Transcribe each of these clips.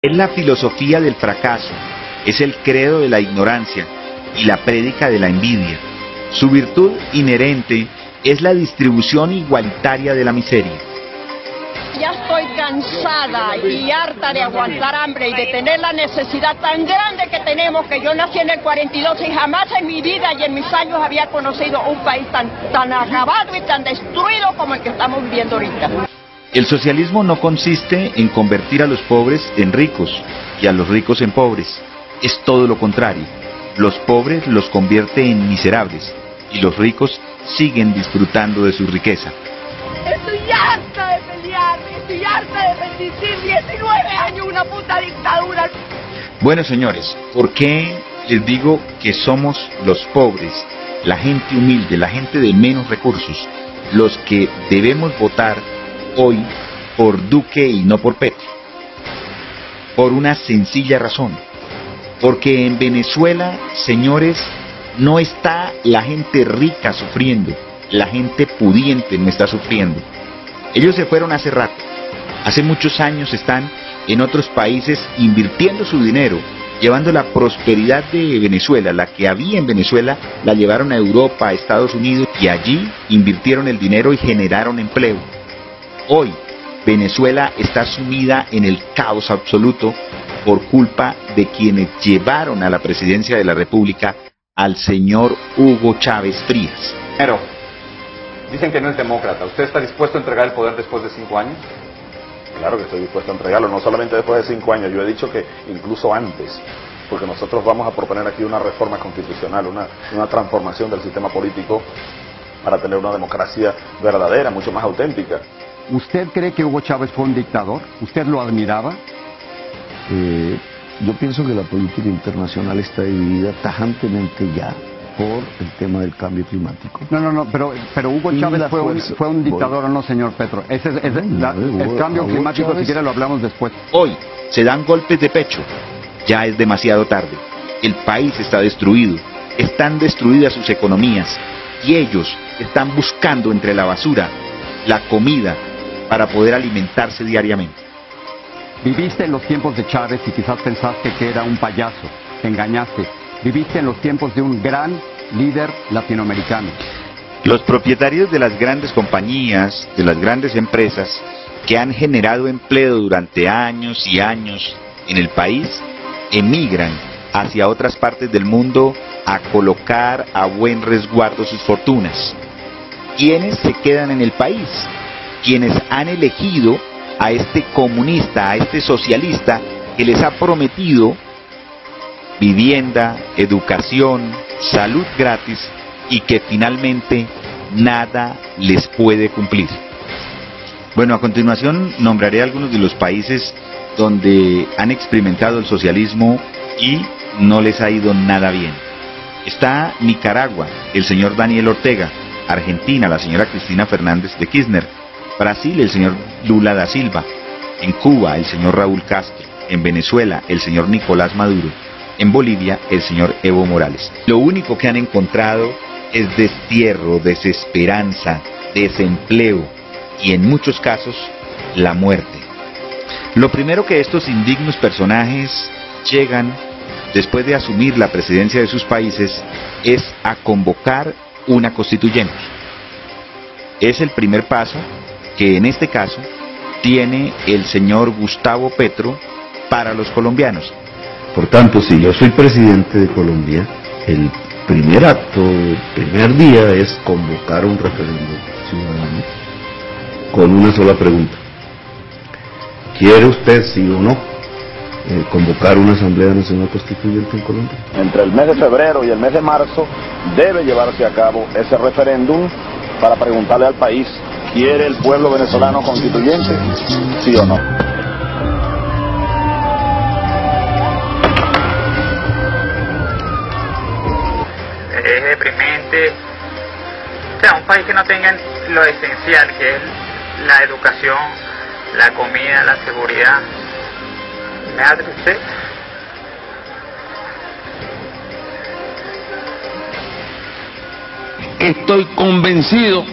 Es la filosofía del fracaso, es el credo de la ignorancia y la prédica de la envidia. Su virtud inherente es la distribución igualitaria de la miseria. Ya estoy cansada y harta de aguantar hambre y de tener la necesidad tan grande que tenemos, que yo nací en el 42 y jamás en mi vida y en mis años había conocido un país tan acabado y tan destruido como el que estamos viviendo ahorita. El socialismo no consiste en convertir a los pobres en ricos y a los ricos en pobres. Es todo lo contrario. Los pobres los convierte en miserables y los ricos siguen disfrutando de su riqueza. Estoy harta de pelearme, estoy harta de resistir 19 años una puta dictadura. Bueno, señores, ¿por qué les digo que somos los pobres, la gente humilde, la gente de menos recursos, los que debemos votar hoy por Duque y no por Petro? Por una sencilla razón. Porque en Venezuela, señores, no está la gente rica sufriendo, la gente pudiente no está sufriendo. Ellos se fueron hace rato. Hace muchos años están en otros países invirtiendo su dinero, llevando la prosperidad de Venezuela, la que había en Venezuela, la llevaron a Europa, a Estados Unidos, y allí invirtieron el dinero y generaron empleo. Hoy, Venezuela está sumida en el caos absoluto por culpa de quienes llevaron a la presidencia de la República al señor Hugo Chávez Frías. Pero, dicen que no es demócrata. ¿Usted está dispuesto a entregar el poder después de 5 años? Claro que estoy dispuesto a entregarlo, no solamente después de 5 años, yo he dicho que incluso antes, porque nosotros vamos a proponer aquí una reforma constitucional, una transformación del sistema político para tener una democracia verdadera, mucho más auténtica. ¿Usted cree que Hugo Chávez fue un dictador? ¿Usted lo admiraba? Yo pienso que la política internacional está dividida tajantemente ya por el tema del cambio climático. No, pero Hugo Chávez fue un dictador o no, señor Petro. El cambio climático, Chávez, si quiere lo hablamos después. Hoy se dan golpes de pecho. Ya es demasiado tarde. El país está destruido. Están destruidas sus economías. Y ellos están buscando entre la basura la comida para poder alimentarse diariamente. Viviste en los tiempos de Chávez y quizás pensaste que era un payaso. Te engañaste. Viviste en los tiempos de un gran líder latinoamericano. Los propietarios de las grandes compañías, de las grandes empresas, que han generado empleo durante años y años en el país, emigran hacia otras partes del mundo a colocar a buen resguardo sus fortunas. ¿Quiénes se quedan en el país? Quienes han elegido a este comunista, a este socialista que les ha prometido vivienda, educación, salud gratis y que finalmente nada les puede cumplir. Bueno, a continuación nombraré algunos de los países donde han experimentado el socialismo y no les ha ido nada bien. Está Nicaragua, el señor Daniel Ortega; Argentina, la señora Cristina Fernández de Kirchner; Brasil, el señor Lula da Silva; en Cuba, el señor Raúl Castro; en Venezuela, el señor Nicolás Maduro; en Bolivia, el señor Evo Morales. Lo único que han encontrado es destierro, desesperanza, desempleo y en muchos casos la muerte. Lo primero que estos indignos personajes llegan después de asumir la presidencia de sus países es a convocar una constituyente. Es el primer paso que en este caso tiene el señor Gustavo Petro para los colombianos. Por tanto, si yo soy presidente de Colombia, el primer acto, el primer día es convocar un referéndum ciudadano con una sola pregunta: ¿quiere usted, sí o no, convocar una Asamblea Nacional Constituyente en Colombia? Entre el mes de febrero y el mes de marzo debe llevarse a cabo ese referéndum para preguntarle al país: ¿quiere el pueblo venezolano constituyente? ¿Sí o no? Es deprimente, o sea, un país que no tenga lo esencial, que es la educación, la comida, la seguridad. Me da tristeza. Estoy convencido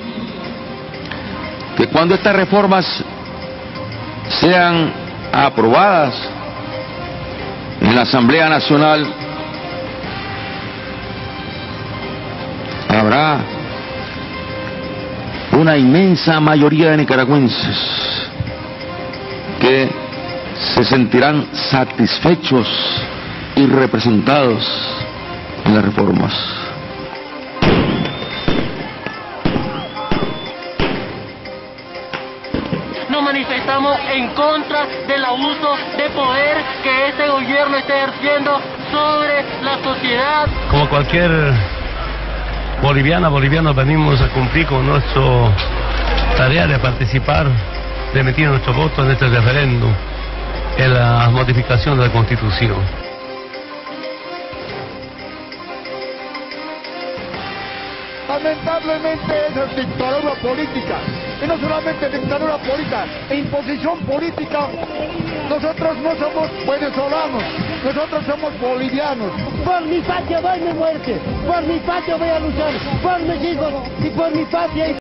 que cuando estas reformas sean aprobadas en la Asamblea Nacional habrá una inmensa mayoría de nicaragüenses que se sentirán satisfechos y representados en las reformas. Nos manifestamos en contra del abuso de poder que este gobierno está ejerciendo sobre la sociedad. Como cualquier boliviano venimos a cumplir con nuestra tarea de participar, de emitir nuestro voto en este referéndum, en la modificación de la Constitución. Lamentablemente es dictadura política, y no solamente dictadura política, imposición política. Nosotros no somos venezolanos, nosotros somos bolivianos. Por mi patria voy a mi muerte, por mi patria voy a luchar, por mis hijos y por mi patria.